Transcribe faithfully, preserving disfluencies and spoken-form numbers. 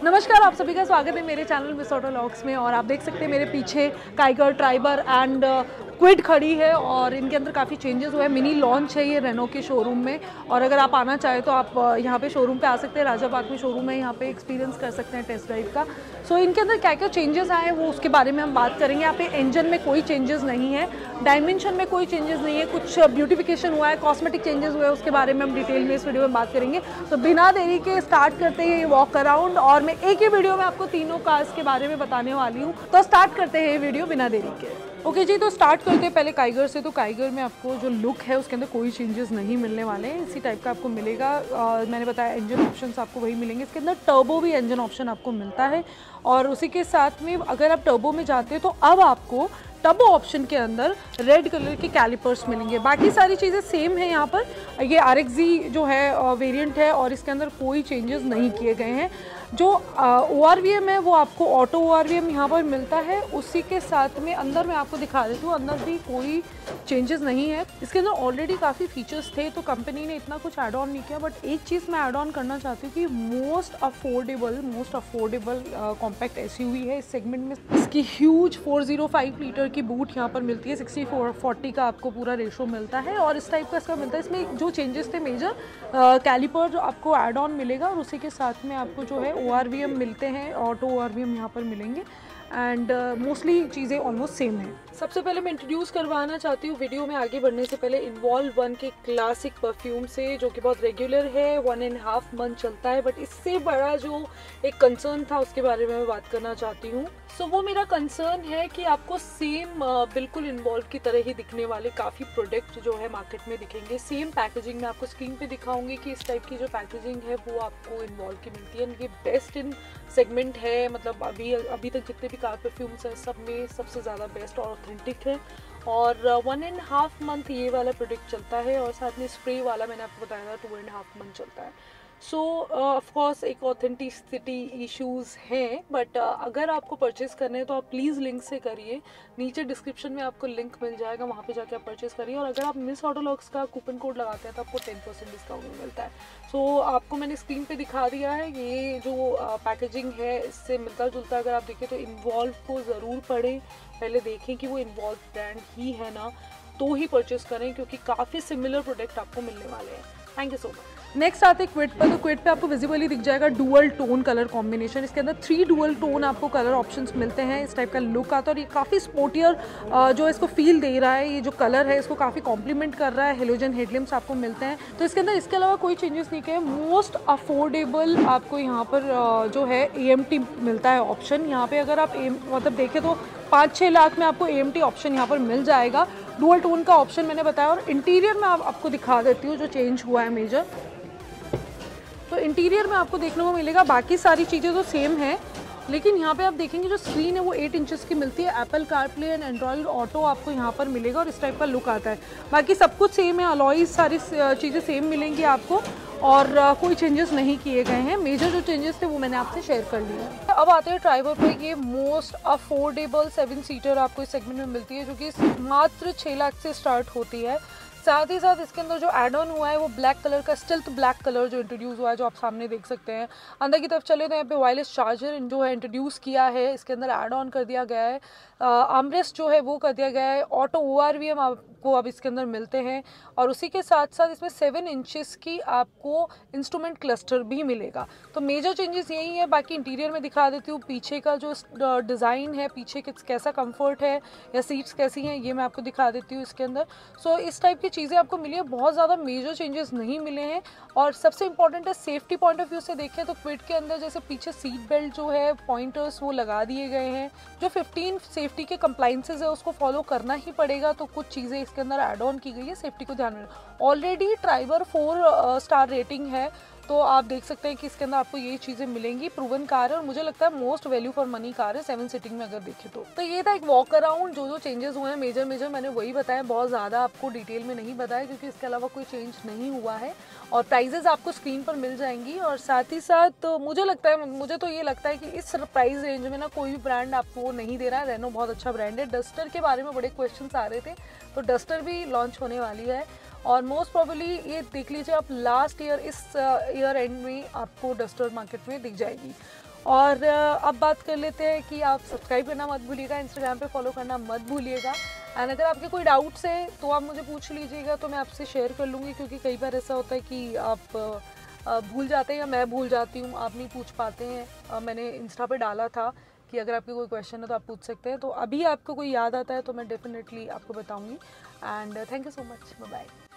नमस्कार, आप सभी का स्वागत है मेरे चैनल मिस ऑटो व्लॉग्स में। और आप देख सकते हैं मेरे पीछे काइगर, ट्राइबर एंड क्विड खड़ी है और इनके अंदर काफ़ी चेंजेस हुए हैं। मिनी लॉन्च है ये रेनो के शोरूम में। और अगर आप आना चाहें तो आप यहाँ पे शोरूम पे आ सकते हैं। राजा बाग में शोरूम है, यहाँ पे एक्सपीरियंस कर सकते हैं टेस्ट ड्राइव का। सो so, इनके अंदर क्या क्या चेंजेस आए हैं वो उसके बारे में हम बात करेंगे। यहाँ पे इंजन में कोई चेंजेस नहीं है, डायमेंशन में कोई चेंजेस नहीं है, कुछ ब्यूटिफिकेशन हुआ है, कॉस्मेटिक चेंजेस हुए हैं, उसके बारे में हम डिटेल में इस वीडियो में बात करेंगे। तो बिना देरी के स्टार्ट करते हैं ये वॉक अराउंड। और मैं एक ही वीडियो में आपको तीनों कार्स के बारे में बताने वाली हूँ। तो स्टार्ट करते हैं ये वीडियो बिना देरी के। ओके okay जी, तो स्टार्ट करते हैं पहले काइगर से। तो काइगर में आपको जो लुक है उसके अंदर कोई चेंजेस नहीं मिलने वाले हैं, इसी टाइप का आपको मिलेगा। आ, मैंने बताया इंजन ऑप्शंस आपको वही मिलेंगे। इसके अंदर टर्बो भी इंजन ऑप्शन आपको मिलता है। और उसी के साथ में अगर आप टर्बो में जाते हैं तो अब आपको टर्बो ऑप्शन के अंदर रेड कलर के कैलिपर्स मिलेंगे। बाकी सारी चीज़ें सेम है यहाँ पर। ये आर एक्स जी जो है वेरिएंट है और इसके अंदर कोई चेंजेस नहीं किए गए हैं। जो ओ आर वी एम है वो आपको auto O R V M यहाँ पर मिलता है। उसी के साथ में अंदर मैं आपको दिखा देती हूँ, अंदर भी कोई चेंजेस नहीं है। इसके अंदर ऑलरेडी काफ़ी फीचर्स थे तो कंपनी ने इतना कुछ ऐड ऑन नहीं किया। बट एक चीज़ मैं ऐड ऑन करना चाहती हूँ कि most affordable most affordable compact S U V है इस सेगमेंट में। इसकी huge four zero five litre की बूट यहाँ पर मिलती है। सिक्सटी फोर फोर्टी का आपको पूरा रेशो मिलता है और इस टाइप का इसका मिलता है। इसमें जो चेंजेस थे मेजर कैलिपर जो आपको ऐड ऑन मिलेगा और उसी के साथ में आपको जो है ओ आर वी एम मिलते हैं, auto O R V M यहाँ पर मिलेंगे। एंड मोस्टली चीज़ें ऑलमोस्ट सेम है। सबसे पहले मैं इंट्रोड्यूस करवाना चाहती हूँ वीडियो में आगे बढ़ने से पहले इन्वॉल्व वन के क्लासिक परफ्यूम से, जो कि बहुत रेगुलर है, वन एंड हाफ मंथ चलता है। बट इससे बड़ा जो एक कंसर्न था उसके बारे में मैं बात करना चाहती हूँ। सो so, वो मेरा कंसर्न है कि आपको सेम बिल्कुल इन्वॉल्व की तरह ही दिखने वाले काफ़ी प्रोडक्ट जो है मार्केट में दिखेंगे। सेम पैकेजिंग में आपको स्क्रीन पे दिखाऊंगी कि इस टाइप की जो पैकेजिंग है वो आपको इन्वॉल्व की मिलती है। ये बेस्ट इन सेगमेंट है, मतलब अभी अभी तक जितने भी कार परफ्यूम्स हैं सब में सबसे ज़्यादा बेस्ट और ऑथेंटिक है। और वन एंड हाफ मंथ ये वाला प्रोडक्ट चलता है और साथ में स्प्रे वाला मैंने आपको बताया था टू एंड हाफ मंथ चलता है। सो ऑफकोर्स एक ऑथेंटिसिटी इश्यूज़ हैं। बट uh, अगर आपको परचेस करने हैं तो आप प्लीज़ लिंक से करिए। नीचे डिस्क्रिप्शन में आपको लिंक मिल जाएगा, वहाँ पे जाके आप परचेस करिए। और अगर आप मिस ऑटो व्लॉग्स का कूपन कोड लगाते हैं तो आपको टेन परसेंट डिस्काउंट मिलता है। सो so, आपको मैंने स्क्रीन पे दिखा दिया है ये जो पैकेजिंग uh, है इससे मिलता जुलता। अगर आप देखें तो इन्वॉल्व को ज़रूर पढ़ें, पहले देखें कि वो इन्वॉल्व ब्रांड ही है ना, तो ही परचेस करें क्योंकि काफ़ी सिमिलर प्रोडक्ट आपको मिलने वाले हैं। Thank you so much. Next आते हैं क्विड पर। तो क्विड पे आपको विजिबली दिख जाएगा डुअल टोन कलर कॉम्बिनेशन। इसके अंदर थ्री डुअल टोन आपको कलर ऑप्शंस मिलते हैं। इस टाइप का लुक आता है और ये काफ़ी स्पोर्टियर जो इसको फील दे रहा है। ये जो कलर है इसको काफ़ी कॉम्प्लीमेंट कर रहा है। हेलोजन हेडलैम्प्स आपको मिलते हैं। तो इसके अंदर इसके अलावा कोई चेंजेस नहीं किए। मोस्ट अफोर्डेबल आपको यहाँ पर जो है ए एम टी मिलता है ऑप्शन। यहाँ पर अगर आप मतलब देखें तो पाँच छः लाख में आपको ए एम टी ऑप्शन यहाँ पर मिल जाएगा। डुअल टोन का ऑप्शन मैंने बताया। और इंटीरियर में आप, आपको दिखा देती हूँ जो चेंज हुआ है मेजर। तो इंटीरियर में आपको देखने को मिलेगा बाकी सारी चीज़ें तो सेम है, लेकिन यहाँ पे आप देखेंगे जो स्क्रीन है वो एट इंचेस की मिलती है। Apple CarPlay and Android auto आपको यहाँ पर मिलेगा और इस टाइप का लुक आता है। बाकी सब कुछ सेम है, अलॉयज सारी चीज़ें सेम मिलेंगी आपको और कोई चेंजेस नहीं किए गए हैं। मेजर जो चेंजेस थे वो मैंने आपसे शेयर कर लिए हैं। अब आते हैं ट्राइबर पर। ये मोस्ट अफोर्डेबल सेवन सीटर आपको इस सेगमेंट में मिलती है जो कि मात्र छः लाख से स्टार्ट होती है। साथ ही साथ इसके अंदर जो एड ऑन हुआ है वो ब्लैक कलर का स्टिल्थ ब्लैक कलर जो इंट्रोड्यूस हुआ है, जो आप सामने देख सकते हैं। अंदर की तरफ चले तो यहाँ पे वायरलेस चार्जर जो है इंट्रोड्यूस किया है, इसके अंदर एड ऑन कर दिया गया है। आर्मरेस्ट जो है वो कर दिया गया है। Auto O R V M आपको अब इसके अंदर मिलते हैं और उसी के साथ साथ इसमें सेवन इंचेस की आपको इंस्ट्रूमेंट क्लस्टर भी मिलेगा। तो मेजर चेंजेस यही है। बाकी इंटीरियर में दिखा देती हूँ पीछे का जो डिज़ाइन है, पीछे कैसा कंफर्ट है या सीट्स कैसी हैं, ये मैं आपको दिखा देती हूँ इसके अंदर। सो इस टाइप की चीज़ें आपको मिली है। बहुत ज़्यादा मेजर चेंजेस नहीं मिले हैं। और सबसे इंपॉर्टेंट है सेफ्टी पॉइंट ऑफ व्यू से देखें तो क्विड के अंदर जैसे पीछे सीट बेल्ट जो है पॉइंटर्स वो लगा दिए गए हैं। जो फिफ्टीन सेफ्टी के कंप्लाइंसेस है उसको फॉलो करना ही पड़ेगा, तो कुछ चीज़ें इसके अंदर ऐड ऑन की गई है सेफ्टी को ध्यान में। Already Triber four star rating है तो आप देख सकते हैं कि इसके अंदर आपको ये चीज़ें मिलेंगी। प्रूवन कार है और मुझे लगता है most value for money car है सेवन सीटिंग में अगर देखें तो। तो ये था एक वॉक अराउंड। जो जो चेंजेस हुए हैं मेजर मेजर मैंने वही बताया, बहुत ज़्यादा आपको डिटेल में नहीं बताया क्योंकि इसके अलावा कोई चेंज नहीं हुआ है। और प्राइजेस आपको स्क्रीन पर मिल जाएंगी। और साथ ही साथ तो मुझे लगता है मुझे तो ये लगता है कि इस प्राइस रेंज में ना कोई भी ब्रांड आपको नहीं दे रहा है। रेनो बहुत अच्छा ब्रांड है। डस्टर के बारे में बड़े क्वेश्चन आ रहे थे, तो डस्टर भी लॉन्च होने वाली है और मोस्ट प्रोबेबली ये देख लीजिए आप लास्ट ईयर इस ईयर एंड में आपको डस्टर मार्केट में दिख जाएगी। और अब बात कर लेते हैं कि आप सब्सक्राइब करना मत भूलिएगा, इंस्टाग्राम पे फॉलो करना मत भूलिएगा। एंड अगर आपके कोई डाउट्स है तो आप मुझे पूछ लीजिएगा, तो मैं आपसे शेयर कर लूँगी, क्योंकि कई बार ऐसा होता है कि आप भूल जाते हैं या मैं भूल जाती हूँ, आप नहीं पूछ पाते हैं। मैंने इंस्टा पे डाला था कि अगर आपके कोई क्वेश्चन है तो आप पूछ सकते हैं, तो अभी आपको कोई याद आता है तो मैं डेफिनेटली आपको बताऊँगी। And thank you so much, bye bye.